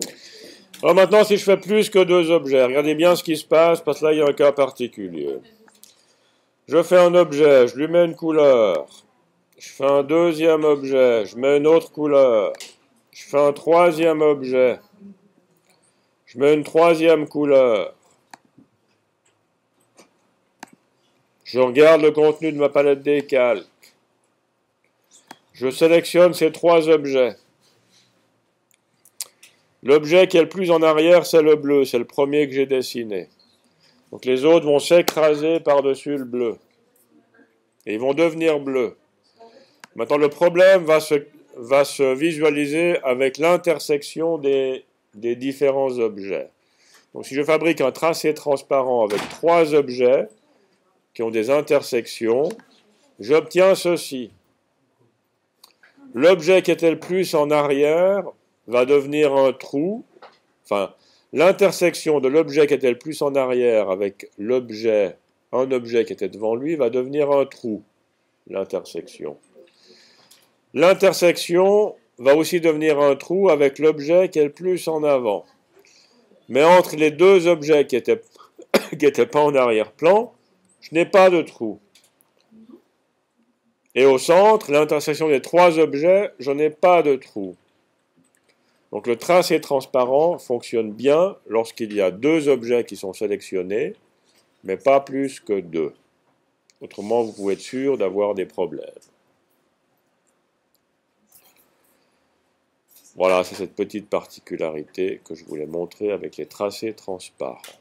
Alors maintenant, si je fais plus que deux objets, regardez bien ce qui se passe, parce que là, il y a un cas particulier. Je fais un objet, je lui mets une couleur. Je fais un deuxième objet, je mets une autre couleur. Je fais un troisième objet. Je mets une troisième couleur. Je regarde le contenu de ma palette des calques. Je sélectionne ces trois objets. L'objet qui est le plus en arrière, c'est le bleu. C'est le premier que j'ai dessiné. Donc les autres vont s'écraser par-dessus le bleu. Et ils vont devenir bleus. Maintenant, le problème va se visualiser avec l'intersection des différents objets. Donc si je fabrique un tracé transparent avec trois objets qui ont des intersections, j'obtiens ceci. L'objet qui était le plus en arrière va devenir un trou. Enfin, l'intersection de l'objet qui était le plus en arrière avec un objet qui était devant lui va devenir un trou. L'intersection. L'intersection va aussi devenir un trou avec l'objet qui est le plus en avant. Mais entre les deux objets qui étaient pas en arrière-plan, je n'ai pas de trou. Et au centre, l'intersection des trois objets, je n'ai pas de trou. Donc le tracé transparent fonctionne bien lorsqu'il y a deux objets qui sont sélectionnés, mais pas plus que deux. Autrement, vous pouvez être sûr d'avoir des problèmes. Voilà, c'est cette petite particularité que je voulais montrer avec les tracés transparents.